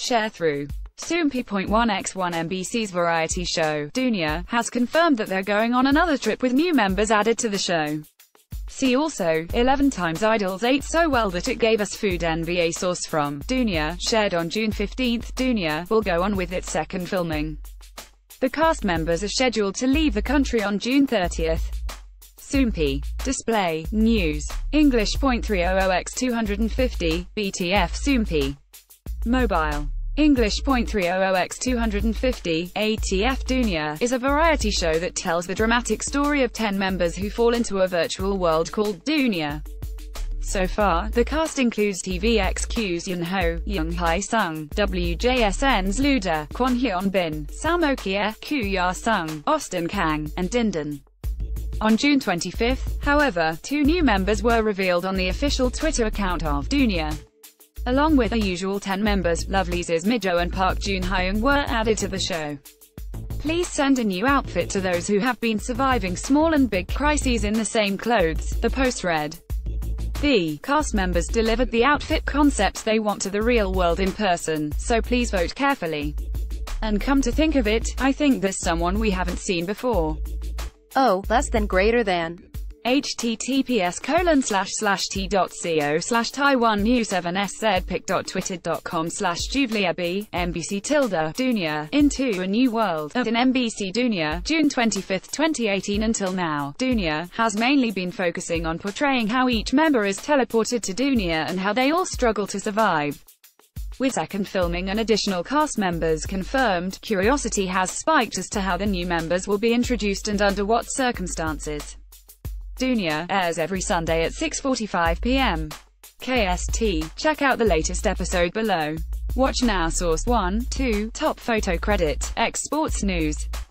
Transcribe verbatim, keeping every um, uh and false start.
Sharethrough. Soompi point one by one M B C's variety show, Dunia, has confirmed that they're going on another trip with new members added to the show. See also, eleven times Idols ate so well that it gave us food. N B A source from Dunia, shared on June fifteenth, Dunia will go on with its second filming. The cast members are scheduled to leave the country on June thirtieth. Soompi. Display, News. English point three hundred by two fifty, B T F Soompi. Mobile. English point three hundred by two fifty, A T F Dunia, is a variety show that tells the dramatic story of ten members who fall into a virtual world called Dunia. So far, the cast includes T V X Q's Yoon Ho, Young Hae Sung, W J S N's Luda, Kwon Hyun Bin, Samokye, Koo Ya Sung, Austin Kang, and Dindon. On June twenty-fifth, however, two new members were revealed on the official Twitter account of Dunia. Along with the usual ten members, Lovelyz Mijo and Park Jun-hyung were added to the show. Please send a new outfit to those who have been surviving small and big crises in the same clothes, the post read. The cast members delivered the outfit concepts they want to the real world in person, so please vote carefully. And come to think of it, I think there's someone we haven't seen before. Oh, less than greater than. https colon slash slash t dot co slash Taiwan News seven s z pic dot twitter dot com slash Julia B, M B C tilde, Dunia, Into a New World, of an M B C Dunia, June twenty-fifth twenty eighteen. Until now, Dunia has mainly been focusing on portraying how each member is teleported to Dunia and how they all struggle to survive. With second filming and additional cast members confirmed, curiosity has spiked as to how the new members will be introduced and under what circumstances. Dunia airs every Sunday at six forty-five p m K S T. Check out the latest episode below. Watch now. Source one, two, Top Photo Credit, X Sports News.